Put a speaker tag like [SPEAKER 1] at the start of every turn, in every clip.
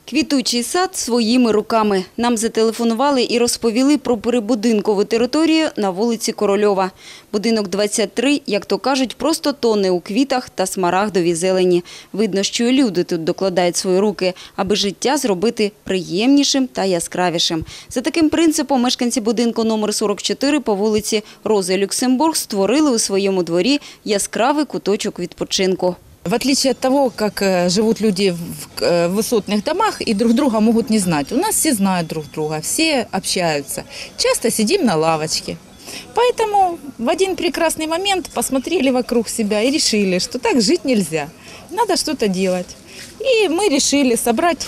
[SPEAKER 1] Квітучий сад своїми руками. Нам зателефонували і розповіли про прибудинкову територію на вулиці Корольова. Будинок 23, як то кажуть, просто тоне у квітах та смарагдовій зелені. Видно, що і люди тут докладають свої руки, аби життя зробити приємнішим та яскравішим. За таким принципом мешканці будинку номер 44 по вулиці Рози Люксембург створили у своєму дворі яскравий куточок відпочинку.
[SPEAKER 2] В отличие от того, как живут люди в высотных домах и друг друга могут не знать, у нас все знают друг друга, все общаются. Часто сидим на лавочке. Поэтому в один прекрасный момент посмотрели вокруг себя и решили, что так жить нельзя. Надо что-то делать. И мы решили собрать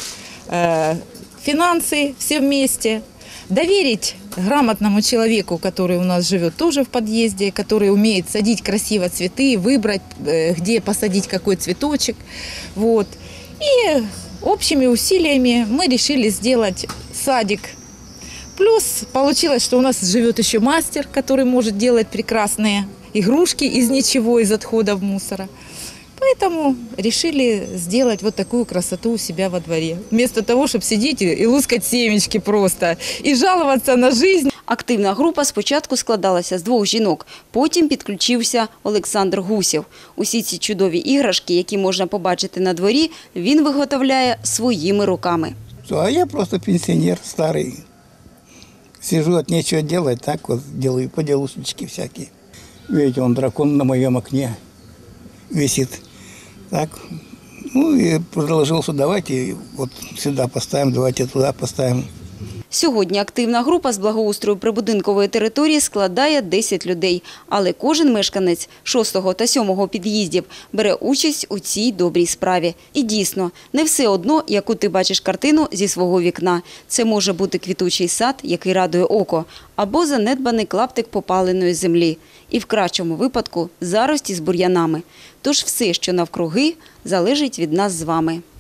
[SPEAKER 2] финансы все вместе, доверить грамотному человеку, который у нас живет тоже в подъезде, который умеет садить красиво цветы, выбрать, где посадить какой цветочек. Вот. И общими усилиями мы решили сделать садик. Плюс получилось, что у нас живет еще мастер, который может делать прекрасные игрушки из ничего, из отходов мусора. Поэтому решили сделать вот такую красоту у себя во дворе. Вместо того, чтобы сидеть и лускать семечки просто, и жаловаться на жизнь.
[SPEAKER 1] Активна група спочатку складалася з 2 жінок, потім підключився Олександр Гусєв. Усі ці чудові іграшки, які можна побачити на дворі, він виготовляє своїми руками.
[SPEAKER 3] А я просто пенсионер старый. Сижу от нечего делать, так вот делаю поделушечки всякие. Видите, он дракон на моем окне висит. Так, ну и предложил, что давайте вот сюда поставим, давайте туда поставим.
[SPEAKER 1] Сьогодні активна група з благоустрою прибудинкової території складає 10 людей. Але кожен мешканець 6-го та 7-го під'їздів бере участь у цій добрій справі. І дійсно, не все одно, яку ти бачиш картину зі свого вікна. Це може бути квітучий сад, який радує око, або занедбаний клаптик попаленої землі. І в кращому випадку зарості з бур'янами. Тож все, що навкруги, залежить від нас з вами.